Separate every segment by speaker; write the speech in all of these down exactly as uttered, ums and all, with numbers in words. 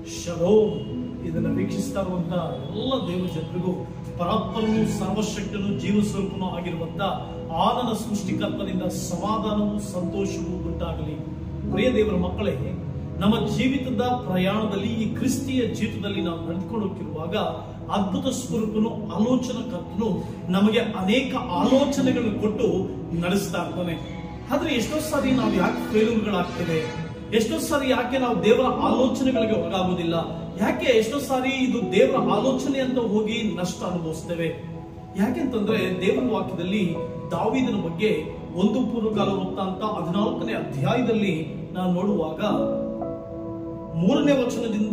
Speaker 1: Shalom. ಇದನ್ನು ವೀಕ್ಷಿಸ್ತಾ ಇರುವಂತ ಎಲ್ಲ ದೇವ ಜನರಿಗೂ ಪರಾತ್ಪರನು ಸರ್ವಶಕ್ತನು ಜೀವ ಸ್ವರೂಪನೂ ಆಗಿರುವಂತ ಆನನ ಸೃಷ್ಟಿಕರ್ತನಿಂದ ಸಮಾಧಾನವೂ ಸಂತೋಷವೂ ಉಂಟಾಗಲಿ. ಪ್ರಿಯ ದೇವರ ಮಕ್ಕಳೇ, ನಮ್ಮ ಜೀವಿತದ ಪ್ರಯಾಣದಲ್ಲಿ ಈ ಕ್ರಿಸ್ತಿಯ ಜೀವಿತದಲ್ಲಿ ನಾವು ನಡೆದುಕೊಂಡು ಹೋಗಿರುವಾಗ ಅದ್ಭುತ ಸ್ವರೂಪನು ಆಲೋಚನಾ ಕರ್ತನು ನಮಗೆ ಅನೇಕ ಆಲೋಚನೆಗಳನ್ನು ಕೊಟ್ಟು ನಡೆಸ್ತಾ ಇರ್ತಾನೆ. ಆದ್ರೆ ಎಷ್ಟೋ ಸಾರಿ ನಾವು ಯಾಕೆ ಫೇಲ್ಯೂರ್ಗಳಾಗ್ತೇವೆ? ಎಷ್ಟೋ ಸಾರಿ ಯಾಕೆ ನಾವು ದೇವರ ಆಲೋಚನೆಗಳಿಗೆ ಒಳಗಾಗುವುದಿಲ್ಲ? ಯಾಕೆ ಎಷ್ಟೋ ಸಾರಿ ಇದು ದೇವರ ಆಲೋಚನೆ ಅಂತ ಹೋಗಿ ನಷ್ಟ ಅನುಭವಿಸ್ತೇವೆ? ಯಾಕೆಂತಂದ್ರೆ ದೇವರ ವಾಕ್ಯದಲ್ಲಿ ದಾವೀದನ ಬಗ್ಗೆ ಒಂದು ಪೂರ್ವಕಾಲ ವೃತ್ತಾಂತ ಹದಿನಾಲ್ಕನೇ ಅಧ್ಯಾಯದಲ್ಲಿ ನಾವು ನೋಡುವಾಗ ಮೂರನೇ ವಚನದಿಂದ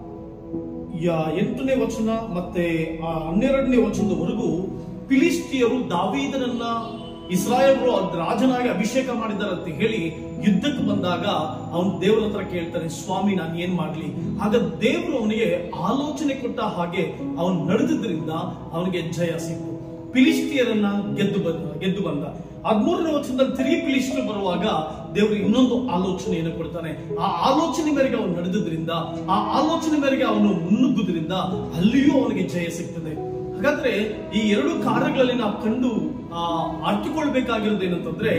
Speaker 1: ಎಂಟನೇ ವಚನ ಮತ್ತೆ ಆ ಹನ್ನೆರಡನೇ ವಚನದವರೆಗೂ ಫಿಲಿಸ್ಟಿಯರು ದಾವೀದನನ್ನ ಇಸ್ರಾಯೇಲರು ರಾಜನಾಗಿ ಅಭಿಷೇಕ ಮಾಡಿದ್ದಾರೆ ಅಂತ ಹೇಳಿ ಯುದ್ಧಕ್ಕೆ ಬಂದಾಗ ಅವನು ದೇವರ ಹತ್ರ ಕೇಳ್ತಾನೆ, ಸ್ವಾಮಿ ನಾನು ಏನ್ ಮಾಡ್ಲಿ? ಆಗ ದೇವರು ಅವನಿಗೆ ಆಲೋಚನೆ ಕೊಟ್ಟ ಹಾಗೆ ಅವನು ನಡೆದಿದ್ರಿಂದ ಅವನಿಗೆ ಜಯ ಸಿಕ್ತು. ಫಿಲಿಸ್ಟಿಯರನ್ನ ಗೆದ್ದು ಬಂದ ಗೆದ್ದು ಬಂದ ಹದಿಮೂರನೇ ವಚನದಲ್ಲಿ ತಿರುಗಿ ಫಿಲಿಸ್ಟಿಯರು ಬರುವಾಗ ದೇವರು ಇನ್ನೊಂದು ಆಲೋಚನೆಯನ್ನು ಕೊಡ್ತಾನೆ. ಆ ಆಲೋಚನೆ ಮೇರೆಗೆ ಅವನು ನಡೆದಿದ್ರಿಂದ, ಆ ಆಲೋಚನೆ ಮೇರೆಗೆ ಅವನು ಮುನ್ನುಗ್ಗುದ್ರಿಂದ ಅಲ್ಲಿಯೂ ಅವನಿಗೆ ಜಯ ಸಿಗ್ತದೆ. ಹಾಗಾದ್ರೆ ಈ ಎರಡು ಕಾರ್ಯಗಳಲ್ಲಿ ನಾವು ಕಂಡು ಆ ಅರ್ಥಕೊಳ್ಬೇಕಾಗಿರೋದು ಏನಂತಂದ್ರೆ,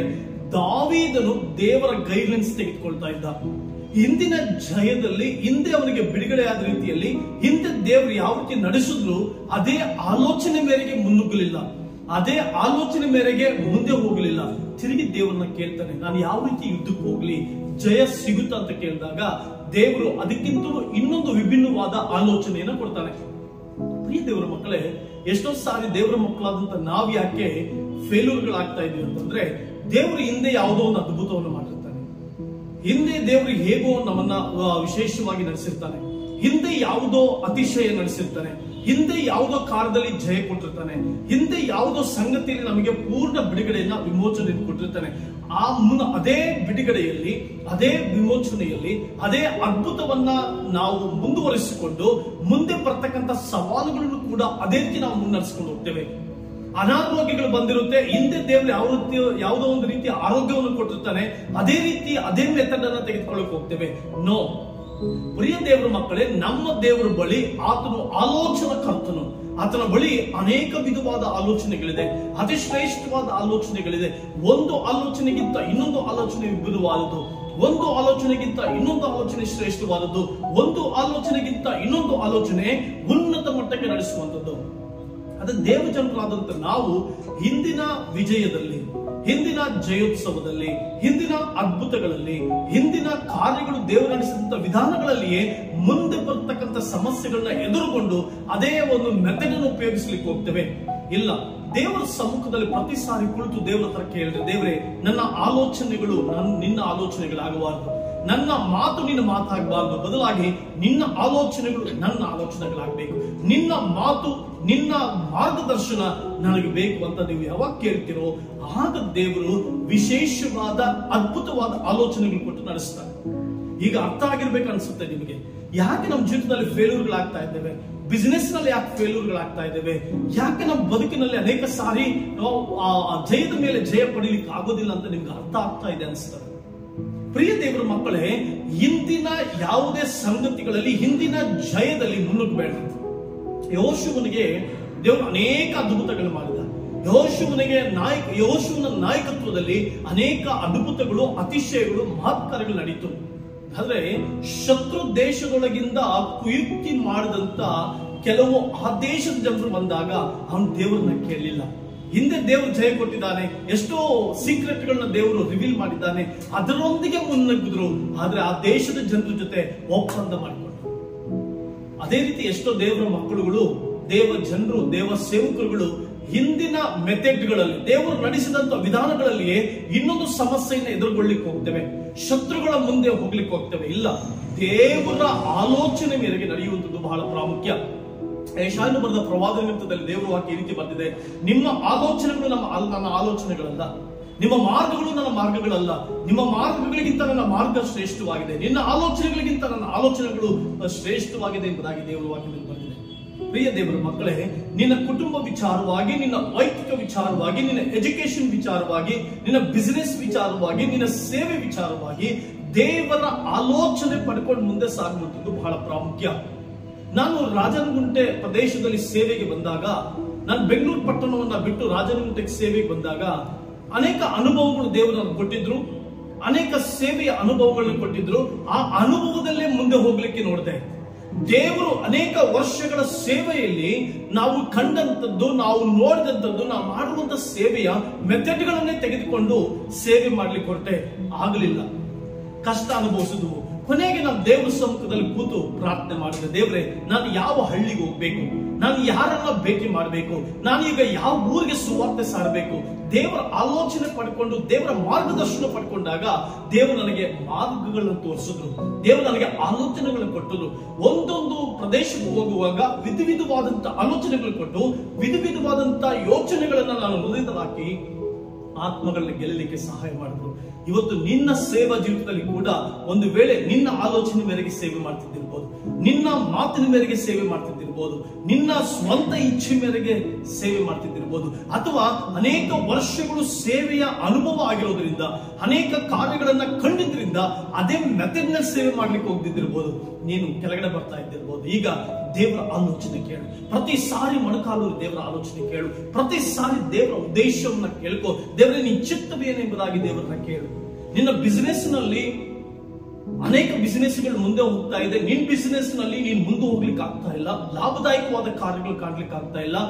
Speaker 1: ದಾವೀದನು ದೇವರ ಗೈಡ್ಲೈನ್ಸ್ ತೆಗೆದುಕೊಳ್ತಾ ಇದ್ದ. ಹಿಂದಿನ ಜಯದಲ್ಲಿ ಹಿಂದೆ ಅವನಿಗೆ ಬಿಡುಗಡೆ ಆದ ರೀತಿಯಲ್ಲಿ ಹಿಂದೆ ದೇವರು ಯಾವ ರೀತಿ ನಡೆಸಿದ್ರು ಅದೇ ಆಲೋಚನೆ ಮೇರೆಗೆ ಮುನ್ನುಗ್ಗಲಿಲ್ಲ, ಅದೇ ಆಲೋಚನೆ ಮೇರೆಗೆ ಮುಂದೆ ಹೋಗಲಿಲ್ಲ. ತಿರುಗಿ ದೇವರನ್ನ ಕೇಳ್ತಾನೆ, ನಾನು ಯಾವ ರೀತಿ ಯುದ್ಧಕ್ಕೆ ಹೋಗ್ಲಿ, ಜಯ ಸಿಗುತ್ತಾ ಅಂತ ಕೇಳಿದಾಗ ದೇವರು ಅದಕ್ಕಿಂತಲೂ ಇನ್ನೊಂದು ವಿಭಿನ್ನವಾದ ಆಲೋಚನೆಯನ್ನು ಕೊಡ್ತಾನೆ. ಪ್ರಿಯ ದೇವರ ಮಕ್ಕಳೇ, ಎಷ್ಟೋ ಸಾರಿ ದೇವರ ಮಕ್ಕಳಾದಂತ ನಾವ್ ಯಾಕೆ ಫೇಲ್ಯೂರ್ಗಳಾಗ್ತಾ ಇದೀವಿ ಅಂತಂದ್ರೆ, ದೇವರು ಹಿಂದೆ ಯಾವುದೋ ಒಂದು ಅದ್ಭುತವನ್ನು ಮಾಡಿರ್ತಾನೆ, ಹಿಂದೆ ದೇವರು ಹೇಗೋ ನಮ್ಮನ್ನ ವಿಶೇಷವಾಗಿ ನಡೆಸಿರ್ತಾನೆ, ಹಿಂದೆ ಯಾವುದೋ ಅತಿಶಯ ನಡೆಸಿರ್ತಾನೆ, ಹಿಂದೆ ಯಾವುದೋ ಕಾರ್ಯದಲ್ಲಿ ಜಯ ಕೊಟ್ಟಿರ್ತಾನೆ, ಹಿಂದೆ ಯಾವುದೋ ಸಂಗತಿಯಲ್ಲಿ ನಮಗೆ ಪೂರ್ಣ ಬಿಡುಗಡೆಯನ್ನ ವಿಮೋಚನೆಯನ್ನು ಕೊಟ್ಟಿರ್ತಾನೆ. ಆ ಮುನ್ನ ಅದೇ ಬಿಡುಗಡೆಯಲ್ಲಿ, ಅದೇ ವಿಮೋಚನೆಯಲ್ಲಿ, ಅದೇ ಅದ್ಭುತವನ್ನ ನಾವು ಮುಂದುವರಿಸಿಕೊಂಡು ಮುಂದೆ ಬರ್ತಕ್ಕಂಥ ಸವಾಲುಗಳನ್ನು ಕೂಡ ಅದೇ ರೀತಿ ನಾವು ಮುನ್ನಡೆಸಿಕೊಂಡು ಹೋಗ್ತೇವೆ. ಅನಾರೋಗ್ಯಗಳು ಬಂದಿರುತ್ತೆ, ಹಿಂದೆ ದೇವರು ಯಾವ ರೀತಿ ಯಾವುದೋ ಒಂದು ರೀತಿ ಆರೋಗ್ಯವನ್ನು ಕೊಟ್ಟಿರ್ತಾನೆ, ಅದೇ ರೀತಿ ಅದೇ ಮೆಥಡ್ ಅನ್ನ ತೆಗೆದುಕೊಳ್ಳಕ್ಕೆ ಹೋಗ್ತೇವೆ. ನೋ ಪ್ರಿಯ ದೇವರ ಮಕ್ಕಳೇ, ನಮ್ಮ ದೇವರ ಬಳಿ ಆತನು ಆಲೋಚನಾ ಕರ್ತನು. ಆತನ ಬಳಿ ಅನೇಕ ವಿಧವಾದ ಆಲೋಚನೆಗಳಿದೆ, ಅತಿ ಶ್ರೇಷ್ಠವಾದ ಆಲೋಚನೆಗಳಿದೆ. ಒಂದು ಆಲೋಚನೆಗಿಂತ ಇನ್ನೊಂದು ಆಲೋಚನೆ ವಿಭಿನ್ನವಾದದ್ದು, ಒಂದು ಆಲೋಚನೆಗಿಂತ ಇನ್ನೊಂದು ಆಲೋಚನೆ ಶ್ರೇಷ್ಠವಾದದ್ದು, ಒಂದು ಆಲೋಚನೆಗಿಂತ ಇನ್ನೊಂದು ಆಲೋಚನೆ ಉನ್ನತ ಮಟ್ಟಕ್ಕೆ ನಡೆಸುವಂಥದ್ದು. ಅದೇ ದೇವ ಜನರಾದಂತ ನಾವು ಹಿಂದಿನ ವಿಜಯದಲ್ಲಿ, ಹಿಂದಿನ ಜಯೋತ್ಸವದಲ್ಲಿ, ಹಿಂದಿನ ಅದ್ಭುತಗಳಲ್ಲಿ, ಹಿಂದಿನ ಕಾರ್ಯಗಳು ದೇವರು ನಡೆಸಿದಂತ ವಿಧಾನಗಳಲ್ಲಿಯೇ ಮುಂದೆ ಬರ್ತಕ್ಕಂಥ ಸಮಸ್ಯೆಗಳನ್ನ ಎದುರುಗೊಂಡು ಅದೇ ಒಂದು ಮೆಥಡ್ ಅನ್ನು ಉಪಯೋಗಿಸ್ಲಿಕ್ಕೆ ಹೋಗ್ತೇವೆ. ಇಲ್ಲ, ದೇವರ ಸಮ್ಮುಖದಲ್ಲಿ ಪ್ರತಿ ಸಾರಿ ಕುಳಿತು ದೇವರ ಹತ್ರ ಕೇಳಿದ್ರೆ, ದೇವರೇ ನನ್ನ ಆಲೋಚನೆಗಳು ನನ್ನ ನಿನ್ನ ಆಲೋಚನೆಗಳಾಗಬಾರದು, ನನ್ನ ಮಾತು ನಿನ್ನ ಮಾತಾಗಬಾರದು, ಬದಲಾಗಿ ನಿನ್ನ ಆಲೋಚನೆಗಳು ನನ್ನ ಆಲೋಚನೆಗಳಾಗಬೇಕು, ನಿನ್ನ ಮಾತು ನಿನ್ನ ಮಾರ್ಗದರ್ಶನ ನನಗೆ ಬೇಕು ಅಂತ ನೀವು ಯಾವಾಗ ಕೇಳ್ತಿರೋ ಆಗ ದೇವರು ವಿಶೇಷವಾದ ಅದ್ಭುತವಾದ ಆಲೋಚನೆಗಳು ಕೊಟ್ಟು ನಡೆಸ್ತಾರೆ. ಈಗ ಅರ್ಥ ಆಗಿರ್ಬೇಕು ಅನ್ಸುತ್ತೆ ನಿಮಗೆ, ಯಾಕೆ ನಮ್ಮ ಜೀವಿತದಲ್ಲಿ ಫೇಲ್ಯೂರ್ಗಳಾಗ್ತಾ ಇದ್ದೇವೆ, ಬಿಸಿನೆಸ್ ನಲ್ಲಿ ಯಾಕೆ ಫೇಲ್ಯೂರ್ಗಳಾಗ್ತಾ ಇದ್ದೇವೆ, ಯಾಕೆ ನಮ್ಮ ಬದುಕಿನಲ್ಲಿ ಅನೇಕ ಸಾರಿ ನಾವು ಆ ಜಯದ ಮೇಲೆ ಜಯ ಪಡೀಲಿಕ್ಕೆ ಆಗೋದಿಲ್ಲ ಅಂತ ನಿಮ್ಗೆ ಅರ್ಥ ಆಗ್ತಾ ಇದೆ ಅನ್ಸುತ್ತೆ. ಪ್ರಿಯ ದೇವರ ಮಕ್ಕಳೇ, ಹಿಂದಿನ ಯಾವುದೇ ಸಂಗತಿಗಳಲ್ಲಿ, ಹಿಂದಿನ ಜಯದಲ್ಲಿ ಮುನ್ನುಗ್ಗಬೇಡ. ಯೆಹೋಶುವನಿಗೆ ದೇವರು ಅನೇಕ ಅದ್ಭುತಗಳು ಮಾಡಿದ. ಯೆಹೋಶುವನಿಗೆ ನಾಯಕ ಯೆಹೋಶುವನ ನಾಯಕತ್ವದಲ್ಲಿ ಅನೇಕ ಅದ್ಭುತಗಳು, ಅತಿಶಯಗಳು, ಮಹತ್ಕಾರ್ಯಗಳು ನಡೀತು. ಆದ್ರೆ ಶತ್ರು ದೇಶದೊಳಗಿಂದ ಕುಯುಕ್ತಿ ಮಾಡಿದಂತ ಕೆಲವು ಆ ದೇಶದ ಜನರು ಬಂದಾಗ ಅವನು ದೇವರನ್ನ ಕೇಳಲಿಲ್ಲ. ಹಿಂದೆ ದೇವರು ಜಯ ಕೊಟ್ಟಿದ್ದಾನೆ, ಎಷ್ಟೋ ಸೀಕ್ರೆಟ್ ಗಳನ್ನ ದೇವರು ರಿವೀಲ್ ಮಾಡಿದ್ದಾನೆ, ಅದರೊಂದಿಗೆ ಮುನ್ನುಗ್ಗಿದ್ರು. ಆದ್ರೆ ಆ ದೇಶದ ಜನರ ಜೊತೆ ಒಪ್ಪಂದ ಮಾಡಿಕೊಂಡ್ರು. ಅದೇ ರೀತಿ ಎಷ್ಟೋ ದೇವರ ಮಕ್ಕಳುಗಳು, ದೇವ ಜನರು, ದೇವ ಸೇವಕರುಗಳು ಹಿಂದಿನ ಮೆಥಡ್ಗಳಲ್ಲಿ, ದೇವರು ನಡೆಸಿದಂತ ವಿಧಾನಗಳಲ್ಲಿಯೇ ಇನ್ನೊಂದು ಸಮಸ್ಯೆಯನ್ನು ಎದುರುಗೊಳ್ಳಿಕ್ಕೆ ಹೋಗ್ತೇವೆ, ಶತ್ರುಗಳ ಮುಂದೆ ಹೋಗ್ಲಿಕ್ಕೆ ಹೋಗ್ತೇವೆ. ಇಲ್ಲ, ದೇವರ ಆಲೋಚನೆ ಮೇರೆಗೆ ನಡೆಯುವಂಥದ್ದು ಬಹಳ ಪ್ರಾಮುಖ್ಯ. ಯೆಶಾಯನು ಬರೆದ ಪ್ರವಾದನ ಗ್ರಂಥದಲ್ಲಿ ದೇವರ ವಾಕ್ಯ ಈ ರೀತಿ ಬಂದಿದೆ, ನಿಮ್ಮ ಆಲೋಚನೆಗಳು ನಮ್ಮ ನನ್ನ ಆಲೋಚನೆಗಳಲ್ಲ, ನಿಮ್ಮ ಮಾರ್ಗಗಳು ನನ್ನ ಮಾರ್ಗಗಳಲ್ಲ, ನಿಮ್ಮ ಮಾರ್ಗಗಳಿಗಿಂತ ನನ್ನ ಮಾರ್ಗ ಶ್ರೇಷ್ಠವಾಗಿದೆ, ನಿನ್ನ ಆಲೋಚನೆಗಳಿಗಿಂತ ನನ್ನ ಆಲೋಚನೆಗಳು ಶ್ರೇಷ್ಠವಾಗಿದೆ ಎಂಬುದಾಗಿ ದೇವರ ವಾಕ್ಯದಲ್ಲಿ ಬಂದಿದೆ. ಪ್ರಿಯ ದೇವರ ಮಕ್ಕಳೇ, ನಿನ್ನ ಕುಟುಂಬ ವಿಚಾರವಾಗಿ, ನಿನ್ನ ವೈಯಕ್ತಿಕ ವಿಚಾರವಾಗಿ, ನಿನ್ನ ಎಜುಕೇಶನ್ ವಿಚಾರವಾಗಿ, ನಿನ್ನ ಬಿಸಿನೆಸ್ ವಿಚಾರವಾಗಿ, ನಿನ್ನ ಸೇವೆ ವಿಚಾರವಾಗಿ ದೇವರ ಆಲೋಚನೆ ಪಡ್ಕೊಂಡು ಮುಂದೆ ಸಾಗುವಂಥದ್ದು ಬಹಳ ಪ್ರಾಮುಖ್ಯ. ನಾನು ರಾಜನಗುಂಟೆ ಪ್ರದೇಶದಲ್ಲಿ ಸೇವೆಗೆ ಬಂದಾಗ, ನಾನು ಬೆಂಗಳೂರು ಪಟ್ಟಣವನ್ನ ಬಿಟ್ಟು ರಾಜನಗುಂಟೆಗೆ ಸೇವೆಗೆ ಬಂದಾಗ ಅನೇಕ ಅನುಭವಗಳು ದೇವರು ನನಗೆ ಕೊಟ್ಟಿದ್ರು, ಅನೇಕ ಸೇವೆಯ ಅನುಭವಗಳನ್ನು ಕೊಟ್ಟಿದ್ರು. ಆ ಅನುಭವದಲ್ಲೇ ಮುಂದೆ ಹೋಗ್ಲಿಕ್ಕೆ ನೋಡಿದೆ. ದೇವರು ಅನೇಕ ವರ್ಷಗಳ ಸೇವೆಯಲ್ಲಿ ನಾವು ಕಂಡಂತದ್ದು, ನಾವು ನೋಡಿದಂಥದ್ದು, ನಾವು ಮಾಡುವಂತ ಸೇವೆಯ ಮೆಥಡ್ಗಳನ್ನೇ ತೆಗೆದುಕೊಂಡು ಸೇವೆ ಮಾಡ್ಲಿಕ್ಕೆ ಹೊರಟೆ. ಆಗಲಿಲ್ಲ, ಕಷ್ಟ ಅನುಭವಿಸಿದ್ವು. ಕೊನೆಗೆ ನಾವು ದೇವರ ಸಮ್ಮುಖದಲ್ಲಿ ಕೂತು ಪ್ರಾರ್ಥನೆ ಮಾಡಿದೆ, ದೇವರೇ ನಾನು ಯಾವ ಹಳ್ಳಿಗೆ ಹೋಗ್ಬೇಕು, ನಾನು ಯಾರನ್ನ ಭೇಟಿ ಮಾಡಬೇಕು, ನಾನೀಗ ಯಾವ ಊರಿಗೆ ಸುವಾರ್ತೆ ಸಾರಬೇಕು. ದೇವರ ಆಲೋಚನೆ ಪಡ್ಕೊಂಡು ದೇವರ ಮಾರ್ಗದರ್ಶನ ಪಡ್ಕೊಂಡಾಗ ದೇವರು ನನಗೆ ಮಾರ್ಗಗಳನ್ನು ತೋರಿಸಿದ್ರು, ದೇವರು ನನಗೆ ಆಲೋಚನೆಗಳನ್ನು ಕೊಟ್ಟರು. ಒಂದೊಂದು ಪ್ರದೇಶಕ್ಕೆ ಹೋಗುವಾಗ ವಿಧ ವಿಧವಾದಂತ ಆಲೋಚನೆಗಳು ಕೊಟ್ಟು ವಿಧ ವಿಧವಾದಂತ ಯೋಚನೆಗಳನ್ನ ನಾನು ಹೃದಯದಲ್ಲಿ ಹಾಕಿ ಆತ್ಮಗಳನ್ನ ಗೆಲ್ಲಲಿಕ್ಕೆ ಸಹಾಯ ಮಾಡಿದ್ರು. ಇವತ್ತು ನಿನ್ನ ಸೇವಾ ಜೀವಿತದಲ್ಲಿ ಕೂಡ ಒಂದು ವೇಳೆ ನಿನ್ನ ಆಲೋಚನೆ ಮೇರೆಗೆ ಸೇವೆ ಮಾಡ್ತಿದ್ದಿರ್ಬೋದು, ನಿನ್ನ ಮಾತಿನ ಮೇರೆಗೆ ಸೇವೆ ಮಾಡ್ತಿದ್ದಿರ್ಬೋದು, ನಿನ್ನ ಸ್ವಂತ ಇಚ್ಛೆ ಮೇರೆಗೆ ಸೇವೆ ಮಾಡ್ತಿದ್ದಿರ್ಬೋದು, ಅಥವಾ ಅನೇಕ ವರ್ಷಗಳು ಸೇವೆಯ ಅನುಭವ ಆಗಿರೋದ್ರಿಂದ ಅನೇಕ ಕಾರ್ಯಗಳನ್ನ ಕಂಡಿದ್ರಿಂದ ಅದೇ ಮೆಥಡ್ ನಲ್ಲಿ ಸೇವೆ ಮಾಡ್ಲಿಕ್ಕೆ ಹೋಗ್ತಿದ್ದಿರ್ಬೋದು. ನೀನು ಕೆಳಗಡೆ ಬರ್ತಾ ಇದ್ದಿರ್ಬೋದು. ಈಗ ದೇವರ ಆಲೋಚನೆ ಕೇಳು. ಪ್ರತಿ ಸಾರಿ ಮೊಣಕಾಲೂರು ದೇವರ ಆಲೋಚನೆ ಕೇಳು. ಪ್ರತಿ ಸಾರಿ ದೇವರ ಉದ್ದೇಶವನ್ನ ಕೇಳ್ಕೊ. ದೇವರ ನಿನ್ನ ಚಿತ್ತವೇನೆಂಬುದಾಗಿ ದೇವರನ್ನ ಕೇಳು. ನಿನ್ನ ಬಿಸಿನೆಸ್ ನಲ್ಲಿ ಅನೇಕ ಬಿಸಿನೆಸ್ಗಳು ಮುಂದೆ ಹೋಗ್ತಾ ಇದೆ. ನಿನ್ ಬಿಸಿನೆಸ್ ನಲ್ಲಿ ನೀನ್ ಮುಂದೆ ಹೋಗ್ಲಿಕ್ಕೆ ಆಗ್ತಾ ಇಲ್ಲ, ಲಾಭದಾಯಕವಾದ ಕಾರ್ಯಗಳು ಕಾಣ್ಲಿಕ್ಕೆ ಆಗ್ತಾ ಇಲ್ಲ,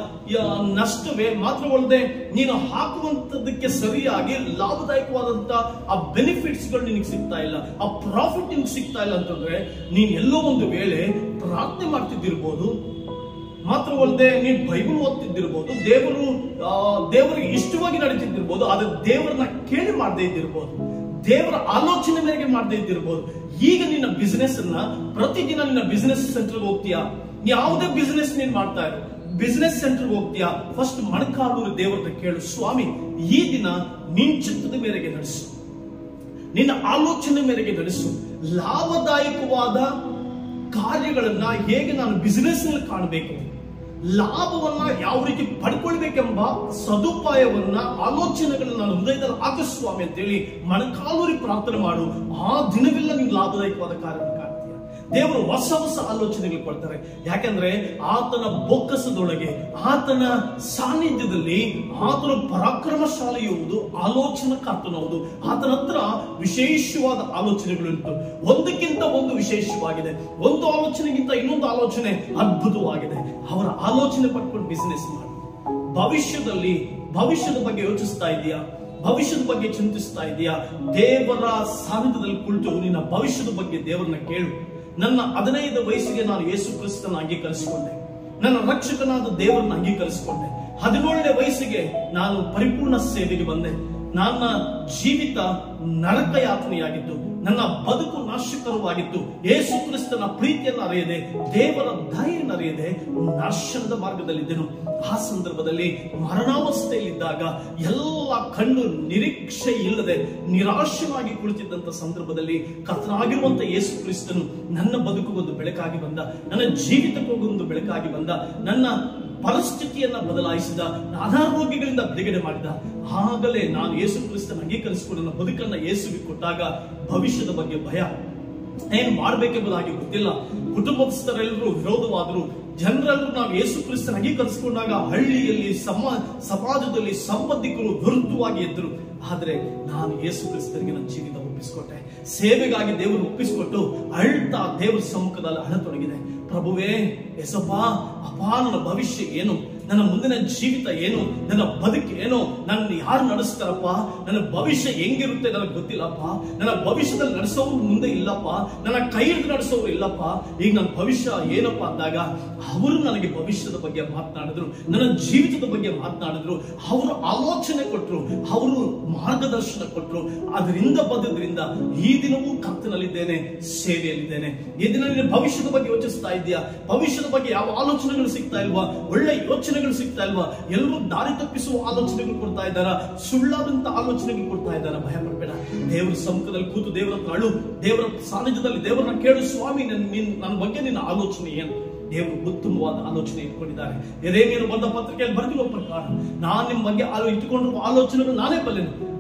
Speaker 1: ನಷ್ಟವೇ ಮಾತ್ರವಲ್ಲದೆ ನೀನು ಹಾಕುವಂತದಕ್ಕೆ ಸರಿಯಾಗಿ ಲಾಭದಾಯಕವಾದಂತ ಆ ಬೆನಿಫಿಟ್ಸ್ ಗಳು ನಿನಗೆ ಸಿಗ್ತಾ ಇಲ್ಲ, ಆ ಪ್ರಾಫಿಟ್ ನಿನ್ಗೆ ಸಿಗ್ತಾ ಇಲ್ಲ ಅಂತಂದ್ರೆ ನೀನ್ ಎಲ್ಲೋ ಒಂದು ವೇಳೆ ಪ್ರಾರ್ಥನೆ ಮಾಡ್ತಿದ್ದಿರ್ಬೋದು, ಮಾತ್ರವಲ್ಲದೆ ನೀನ್ ಬೈಬಲ್ ಓದ್ತಿದ್ದಿರ್ಬೋದು, ದೇವರು ದೇವರಿಗೆ ಇಷ್ಟವಾಗಿ ನಡೀತಿದ್ದಿರ್ಬೋದು, ಆದ್ರೆ ದೇವರನ್ನ ಕೇಳಿ ಮಾಡದೇ ಇದ್ದಿರ್ಬೋದು, ದೇವರ ಆಲೋಚನೆ ಮೇರೆಗೆ ಮಾಡದೇ ಇದ್ದಿರ್ಬೋದು. ಈಗ ನಿನ್ನ ಬಿಸಿನೆಸ್ ಅನ್ನ ಪ್ರತಿದಿನ ನಿನ್ನ ಬಿಸಿನೆಸ್ ಸೆಂಟರ್ಗೆ ಹೋಗ್ತೀಯಾ, ಯಾವುದೇ ಬಿಸಿನೆಸ್ ನೀನ್ ಮಾಡ್ತಾ ಇರೋ ಬಿಸಿನೆಸ್ ಸೆಂಟರ್ಗೆ ಹೋಗ್ತೀಯಾ, ಫಸ್ಟ್ ಮೊಣಕಾಲೂರು ದೇವರನ್ನ ಕೇಳು, ಸ್ವಾಮಿ ಈ ದಿನ ನಿನ್ ಚಿತ್ತದ ಮೇರೆಗೆ ನಡೆಸು, ನಿನ್ನ ಆಲೋಚನೆ ಮೇರೆಗೆ ನಡೆಸು. ಲಾಭದಾಯಕವಾದ ಕಾರ್ಯಗಳನ್ನ ಹೇಗೆ ನಾನು ಬಿಸಿನೆಸ್ ನಲ್ಲಿ ಕಾಣಬೇಕು, ಲಾಭವನ್ನ ಯಾವ ರೀತಿ ಪಡ್ಕೊಳ್ಬೇಕೆಂಬ ಸದುಪಾಯವನ್ನ ಆಲೋಚನೆಗಳನ್ನ ನಾನು ಹೃದಯದಲ್ಲಿ ಹಾಕು ಸ್ವಾಮಿ ಅಂತೇಳಿ ಮೊಣಕಾಲೂರಿ ಪ್ರಾರ್ಥನೆ ಮಾಡು. ಆ ದಿನವೆಲ್ಲ ನಿನ್ ಲಾಭದಾಯಕವಾದ ಕಾರ್ಯವನ್ನು ಕಾಣ್ತೀಯ. ದೇವರು ಹೊಸ ಹೊಸ ಆಲೋಚನೆಗಳು ಕೊಡ್ತಾರೆ. ಯಾಕಂದ್ರೆ ಆತನ ಬೊಕ್ಕಸದೊಳಗೆ, ಆತನ ಸಾನ್ನಿಧ್ಯದಲ್ಲಿ ಆತನ ಪರಾಕ್ರಮಶಾಲಿಯುವುದು, ಆಲೋಚನಾ ಕರ್ತನವುದು. ಆತನ ಹತ್ರ ವಿಶೇಷವಾದ ಆಲೋಚನೆಗಳುಂಟು. ಒಂದಕ್ಕಿಂತ ಒಂದು ವಿಶೇಷವಾಗಿದೆ, ಒಂದು ಆಲೋಚನೆಗಿಂತ ಇನ್ನೊಂದು ಆಲೋಚನೆ ಅದ್ಭುತವಾಗಿದೆ. ಅವರ ಆಲೋಚನೆ ಪಡ್ಕೊಂಡು ಬಿಸಿನೆಸ್ ಮಾಡು. ಭವಿಷ್ಯದಲ್ಲಿ ಭವಿಷ್ಯದ ಬಗ್ಗೆ ಯೋಚಿಸ್ತಾ ಇದೆಯಾ, ಭವಿಷ್ಯದ ಬಗ್ಗೆ ಚಿಂತಿಸ್ತಾ ಇದೆಯಾ, ದೇವರ ಸಾನ್ನಿಧ್ಯದಲ್ಲಿ ಕುಳಿತು ನಿನ್ನ ಭವಿಷ್ಯದ ಬಗ್ಗೆ ದೇವರನ್ನ ಕೇಳು. ನನ್ನ ಹದಿನೈದು ವಯಸ್ಸಿಗೆ ನಾನು ಯೇಸು ಕ್ರಿಸ್ತನ ಅಂಗೀಕರಿಸಿಕೊಂಡೆ, ನನ್ನ ರಕ್ಷಕನಾದ ದೇವರನ್ನ ಅಂಗೀಕರಿಸಿಕೊಂಡೆ. ಹದಿನೇಳನೇ ವಯಸ್ಸಿಗೆ ನಾನು ಪರಿಪೂರ್ಣ ಸೇವೆಗೆ ಬಂದೆ. ನನ್ನ ಜೀವಿತ ನರಕ ಯಾತನೆಯಾಗಿತ್ತು, ನನ್ನ ಬದುಕು ನಾಶಕರವಾಗಿತ್ತು. ಯೇಸು ಕ್ರಿಸ್ತನ ಪ್ರೀತಿಯನ್ನು ಅರಿಯದೆ, ದೇವರ ದಯೆಯನ್ನು ಅರಿಯದೆ ನಾಶನದ ಮಾರ್ಗದಲ್ಲಿದ್ದೆನು. ಆ ಸಂದರ್ಭದಲ್ಲಿ ಮರಣಾವಸ್ಥೆಯಲ್ಲಿದ್ದಾಗ, ಎಲ್ಲ ಕಣ್ಣು ನಿರೀಕ್ಷೆ ಇಲ್ಲದೆ ನಿರಾಶನಾಗಿ ಕುಳಿತಿದ್ದಂತ ಸಂದರ್ಭದಲ್ಲಿ ಕರ್ತನಾಗಿರುವಂತ ಯೇಸು ಕ್ರಿಸ್ತನು ನನ್ನ ಬದುಕಿಗೊಂದು ಬೆಳಕಾಗಿ ಬಂದ, ನನ್ನ ಜೀವಿತಕ್ಕೊಂದು ಬೆಳಕಾಗಿ ಬಂದ, ನನ್ನ ಪರಿಸ್ಥಿತಿಯನ್ನ ಬದಲಾಯಿಸಿದ, ಅನಾರೋಗ್ಯಗಳಿಂದ ಬಿಡುಗಡೆ ಮಾಡಿದ. ಆಗಲೇ ನಾನು ಯೇಸು ಕ್ರಿಸ್ತನ ಅಂಗೀಕರಿಸಿಕೊಂಡು ನನ್ನ ಬದುಕನ್ನ ಯೇಸುವಿಗೆ ಕೊಟ್ಟಾಗ ಭವಿಷ್ಯದ ಬಗ್ಗೆ ಭಯ, ಏನ್ ಮಾಡ್ಬೇಕೆಂಬುದಾಗಿ ಗೊತ್ತಿಲ್ಲ. ಕುಟುಂಬಸ್ಥರೆಲ್ಲರೂ ವಿರೋಧವಾದರು. ಜನರೆಲ್ಲರೂ ನಾವು ಯೇಸು ಕ್ರಿಸ್ತನ ಅಂಗೀಕರಿಸಿಕೊಂಡಾಗ ಹಳ್ಳಿಯಲ್ಲಿ, ಸಮ ಸಮಾಜದಲ್ಲಿ ಸಂಬಂಧಿಕರು ವಿರುದ್ಧವಾಗಿ ಎದ್ದರು. ಆದ್ರೆ ನಾನು ಯೇಸು ಕ್ರಿಸ್ತನಿಗೆ ನನ್ನ ಜೀವಿತ ಒಪ್ಪಿಸಿಕೊಟ್ಟೆ. ಸೇವೆಗಾಗಿ ದೇವರು ಒಪ್ಪಿಸಿಕೊಟ್ಟು ಅಳ್ತಾ ದೇವರ ಸಮ್ಮುಖದಲ್ಲಿ ಅಳತೊಡಗಿದೆ. ಪ್ರಭುವೇ, ಯೇಸಪ್ಪ, ಅಪ್ಪ, ನನ್ನ ಭವಿಷ್ಯ ಏನು, ನನ್ನ ಮುಂದಿನ ಜೀವಿತ ಏನು, ನನ್ನ ಬದುಕು ಏನು, ನನ್ನ ಯಾರು ನಡೆಸ್ತಾರಪ್ಪ, ನನ್ನ ಭವಿಷ್ಯ ಹೆಂಗಿರುತ್ತೆ ನನಗೆ ಗೊತ್ತಿಲ್ಲಪ್ಪ, ನನ್ನ ಭವಿಷ್ಯದಲ್ಲಿ ನಡೆಸೋರು ಮುಂದೆ ಇಲ್ಲಪ್ಪ, ನನ್ನ ಕೈ ಹಿಡಿದು ನಡೆಸೋರು ಇಲ್ಲಪ್ಪ, ಈಗ ನನ್ನ ಭವಿಷ್ಯ ಏನಪ್ಪಾ ಅಂದಾಗ ಅವರು ನನಗೆ ಭವಿಷ್ಯದ ಬಗ್ಗೆ ಮಾತನಾಡಿದ್ರು, ನನ್ನ ಜೀವಿತದ ಬಗ್ಗೆ ಮಾತನಾಡಿದ್ರು, ಅವರು ಆಲೋಚನೆ ಕೊಟ್ಟರು, ಅವರು ಮಾರ್ಗದರ್ಶನ ಕೊಟ್ಟರು. ಅದರಿಂದ ಬದುದ್ರಿಂದ ಈ ದಿನವೂ ಕರ್ತನಲ್ಲಿದ್ದೇನೆ, ಸೇವೆಯಲ್ಲಿದ್ದೇನೆ. ಈ ದಿನ ನಿನ್ನ ಭವಿಷ್ಯದ ಬಗ್ಗೆ ಯೋಚಿಸ್ತಾ ಇದೆಯಾ? ಭವಿಷ್ಯದ ಬಗ್ಗೆ ಯಾವ ಆಲೋಚನೆಗಳು ಸಿಗ್ತಾ ಇಲ್ವಾ? ಒಳ್ಳೆ ಯೋಚನೆಗಳು ಸಿಗ್ತಾ ಇಲ್ವಾ? ಎಲ್ಲರೂ ದಾರಿ ತಪ್ಪಿಸುವ ಆಲೋಚನೆಗಳು ಕೊಡ್ತಾ ಇದ್ದಾರಾ? ಸುಳ್ಳಾದಂತ ಆಲೋಚನೆಗಳು ಕೊಡ್ತಾ ಇದ್ದಾರಾ? ಭಯ ಪಡಬೇಡ. ದೇವರ ಸಮ್ಮುಖದಲ್ಲಿ ಕೂತು ದೇವರ ಹತ್ರ ಅಳು, ದೇವರ ಸಾನ್ನಿಧ್ಯದಲ್ಲಿ ದೇವರನ್ನ ಕೇಳು, ಸ್ವಾಮಿ ನನ್ನ ಬಗ್ಗೆ ನಿನ್ನ ಆಲೋಚನೆ ಏನು? ದೇವರು ಉತ್ತಮವಾದ ಆಲೋಚನೆ ಇಟ್ಕೊಂಡಿದ್ದಾರೆ. ಯೆರೆಮೀಯನು ಬಂದ ಪತ್ರಿಕೆಯಲ್ಲಿ ಬರೆದಿರುವ ಪ್ರಕಾರ, ನಾನು ನಿಮ್ಮ ಬಗ್ಗೆ ಇಟ್ಟುಕೊಂಡಿರುವ ಆಲೋಚನೆಗಳು ನಾನೇ ಬಲ್ಲೆನು,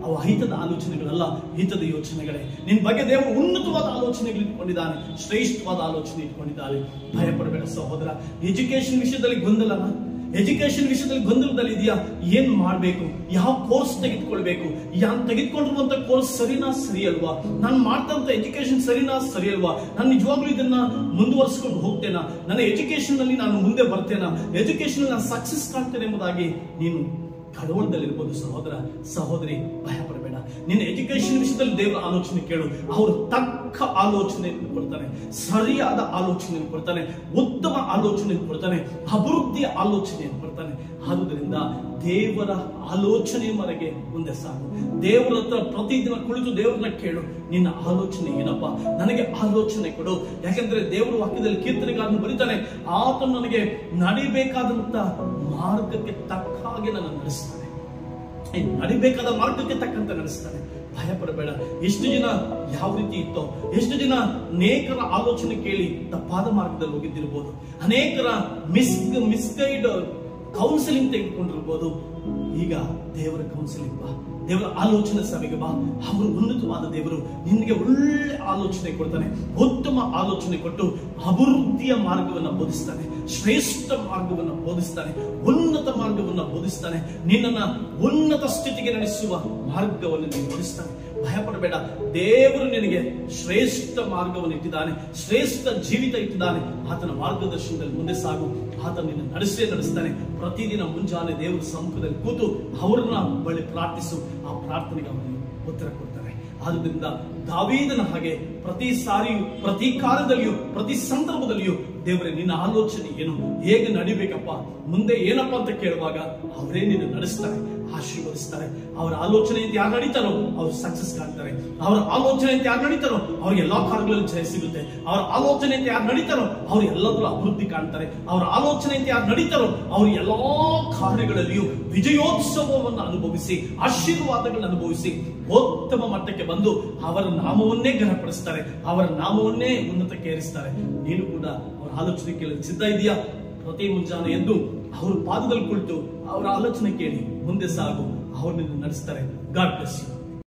Speaker 1: ಅವು ಹಿತದ ಆಲೋಚನೆಗಳಲ್ಲ, ಹಿತದ ಯೋಚನೆಗಳೇ. ನಿನ್ ಬಗ್ಗೆ ದೇವರು ಉನ್ನತವಾದ ಆಲೋಚನೆಗಳು ಇಟ್ಕೊಂಡಿದ್ದಾನೆ, ಶ್ರೇಷ್ಠವಾದ ಆಲೋಚನೆ ಇಟ್ಕೊಂಡಿದ್ದಾನೆ. ಭಯ ಪಡಬೇಡ ಸಹೋದರ. ಎಜುಕೇಶನ್ ವಿಷಯದಲ್ಲಿ ಗೊಂದಲನ, ಎಜುಕೇಶನ್ ವಿಷಯದಲ್ಲಿ ಗೊಂದಲದಲ್ಲಿ ಇದೆಯಾ? ಏನ್ ಮಾಡ್ಬೇಕು, ಯಾವ ಕೋರ್ಸ್ ತೆಗೆದುಕೊಳ್ಬೇಕು, ಯಾನ್ ತೆಗೆದುಕೊಂಡಿರುವಂತ ಕೋರ್ಸ್ ಸರಿನಾ ಸರಿ ಅಲ್ವಾ, ನಾನು ಮಾಡ್ತಂತ ಎಜುಕೇಶನ್ ಸರಿನಾ ಸರಿ ಅಲ್ವಾ, ನಾನು ನಿಜವಾಗ್ಲೂ ಇದನ್ನ ಮುಂದುವರಿಸಿಕೊಂಡು ಹೋಗ್ತೇನಾ, ನನ್ನ ಎಜುಕೇಶನ್ ನಲ್ಲಿ ನಾನು ಮುಂದೆ ಬರ್ತೇನಾ, ಎಜುಕೇಶನ್ ನಾನು ಸಕ್ಸಸ್ ಕಾಣ್ತೇನೆ ಎಂಬುದಾಗಿ ನೀನು ಕಳವಳದಲ್ಲಿರ್ಬೋದು. ಸಹೋದರ ಸಹೋದರಿ, ಭಯ ಪಡಬೇಡ. ನಿನ್ನ ಎಜುಕೇಶನ್ ವಿಷಯದಲ್ಲಿ ದೇವರ ಆಲೋಚನೆ ಕೇಳು. ಅವರು ತಕ್ಕ ಆಲೋಚನೆಯನ್ನು ಕೊಡ್ತಾನೆ, ಸರಿಯಾದ ಆಲೋಚನೆಯನ್ನು ಕೊಡ್ತಾನೆ, ಉತ್ತಮ ಆಲೋಚನೆಯನ್ನು ಕೊಡ್ತಾನೆ, ಅಭಿವೃದ್ಧಿಯ ಆಲೋಚನೆಯನ್ನು ಕೊಡ್ತಾನೆ. ಆದುದರಿಂದ ದೇವರ ಆಲೋಚನೆಯ ಮರೆಗೆ ಮುಂದೆ ಸಾಗು. ದೇವರ ಹತ್ರ ಪ್ರತಿದಿನ ಕುಳಿತು ದೇವರನ್ನ ಕೇಳು, ನಿನ್ನ ಆಲೋಚನೆ ಏನಪ್ಪ, ನನಗೆ ಆಲೋಚನೆ ಕೊಡು. ಯಾಕೆಂದ್ರೆ ದೇವರ ವಾಕ್ಯದಲ್ಲಿ ಕೀರ್ತನೆಗಾರನು ಬರೀತಾನೆ, ಆತನು ನನಗೆ ನಡಿಬೇಕಾದಂತ ಮಾರ್ಗಕ್ಕೆ ತಕ್ಕ ಹಾಗೆ ನನ್ನ ನಡೆಸ್ತಾನೆ, ನಡಿಬೇಕಾದ ಮಾರ್ಗಕ್ಕೆ ತಕ್ಕಂತೆ ನಡೆಸ್ತಾನೆ. ಭಯ ಪಡಬೇಡ. ಎಷ್ಟು ಜನ ಯಾವ ರೀತಿ ಇತ್ತೋ, ಎಷ್ಟು ಜನ ಅನೇಕರ ಆಲೋಚನೆ ಕೇಳಿ ತಪ್ಪಾದ ಮಾರ್ಗದಲ್ಲಿ ಹೋಗಿದ್ದಿರ್ಬೋದು, ಅನೇಕರ ಮಿಸ್ ಮಿಸ್ಗೈಡ್ ಕೌನ್ಸಿಲಿಂಗ್ ತೆಗೆದುಕೊಂಡಿರ್ಬೋದು. ಈಗ ದೇವರ ಕೌನ್ಸಿಲಿಂಗ್ ಬಾ, ದೇವರ ಆಲೋಚನೆ ಸಭೆಗೆ ಬಾ. ಅವರು ಉನ್ನತವಾದ ದೇವರು ನಿನಗೆ ಒಳ್ಳೆ ಆಲೋಚನೆ ಕೊಡ್ತಾನೆ, ಉತ್ತಮ ಆಲೋಚನೆ ಕೊಟ್ಟು ಅಭಿವೃದ್ಧಿಯ ಮಾರ್ಗವನ್ನು ಬೋಧಿಸ್ತಾನೆ, ಶ್ರೇಷ್ಠ ಮಾರ್ಗವನ್ನು ಬೋಧಿಸ್ತಾನೆ, ಉನ್ನತ ಮಾರ್ಗವನ್ನು ಬೋಧಿಸ್ತಾನೆ, ನಿನ್ನನ್ನ ಉನ್ನತ ಸ್ಥಿತಿಗೆ ನಡೆಸುವ ಮಾರ್ಗವನ್ನು ನೀನು ಬೋಧಿಸ್ತಾನೆ. ಭಯ ಪಡಬೇಡ. ದೇವರು ನಿನಗೆ ಶ್ರೇಷ್ಠ ಮಾರ್ಗವನ್ನು ಇಟ್ಟಿದ್ದಾನೆ, ಶ್ರೇಷ್ಠ ಜೀವಿತ ಇಟ್ಟಿದ್ದಾನೆ. ಆತನ ಮಾರ್ಗದರ್ಶನದಲ್ಲಿ ಮುಂದೆ ಸಾಗು. ಆತ ನಿನ್ನ ನಡೆಸೇ ನಡೆಸ್ತಾನೆ. ಪ್ರತಿದಿನ ಮುಂಜಾನೆ ದೇವರ ಸಮ್ಮುಖದಲ್ಲಿ ಕೂತು ಅವರನ್ನ ಬಳಿ ಪ್ರಾರ್ಥಿಸು, ಆ ಪ್ರಾರ್ಥನೆಗೆ ಅವನಿಗೆ ಉತ್ತರ ಕೊಡ್ತಾರೆ. ಆದುದರಿಂದ ದಾವೀದನ ಹಾಗೆ ಪ್ರತಿ ಸಾರಿಯೂ, ಪ್ರತಿ ಕಾಲದಲ್ಲಿಯೂ, ಪ್ರತಿ ಸಂದರ್ಭದಲ್ಲಿಯೂ ದೇವರೇ ನಿನ್ನ ಆಲೋಚನೆ ಏನು, ಹೇಗೆ ನಡಿಬೇಕಪ್ಪ, ಮುಂದೆ ಏನಪ್ಪ ಅಂತ ಕೇಳುವಾಗ ಅವರೇ ನಿನ್ನ ನಡೆಸ್ತಾರೆ, ಆಶೀರ್ವದಿಸ್ತಾರೆ. ಅವರ ಆಲೋಚನೆ ಅಂತ ಯಾರು ನಡೀತಾರೋ ಅವ್ರು ಸಕ್ಸಸ್ ಕಾಣ್ತಾರೆ. ಅವರ ಆಲೋಚನೆ ಅಂತ ಯಾರು ನಡೀತಾರೋ ಅವ್ರಿಗೆ ಎಲ್ಲಾ ಕಾರ್ಯಗಳಲ್ಲಿ ಜಯ ಸಿಗುತ್ತೆ. ಅವರ ಆಲೋಚನೆ ಅಂತ ಯಾರು ನಡೀತಾರೋ ಅವ್ರು ಎಲ್ಲದರಲ್ಲೂ ಅಭಿವೃದ್ಧಿ ಕಾಣ್ತಾರೆ. ಅವರ ಆಲೋಚನೆ ಅಂತ ಯಾರು ನಡೀತಾರೋ ಅವ್ರು ಎಲ್ಲಾ ಕಾರ್ಯಗಳಲ್ಲಿಯೂ ವಿಜಯೋತ್ಸವವನ್ನು ಅನುಭವಿಸಿ, ಆಶೀರ್ವಾದಗಳನ್ನು ಅನುಭವಿಸಿ ಉತ್ತಮ ಮಟ್ಟಕ್ಕೆ ಬಂದು ಅವರ ನಾಮವನ್ನೇ ಘನಪಡಿಸ್ತಾರೆ, ಅವರ ನಾಮವನ್ನೇ ಉನ್ನತಕ್ಕೆ ಏರಿಸ್ತಾರೆ. ನೀನು ಕೂಡ ಅವರ ಆಲೋಚನೆ ಕೇಳಲು ಸಿದ್ಧ ಇದೆಯಾ? ಪ್ರತಿ ಮುಂಜಾನೆ ಎದ್ದು ಅವ್ರ ಪಾದದಲ್ಲಿ ಕುಳಿತು ಅವರ ಆಲೋಚನೆ ಕೇಳಿ ಮುಂದೆ ಸಾಗು. ಅವ್ರು ನಿನ್ನ ನಡೆಸ್ತಾರೆ. God bless you.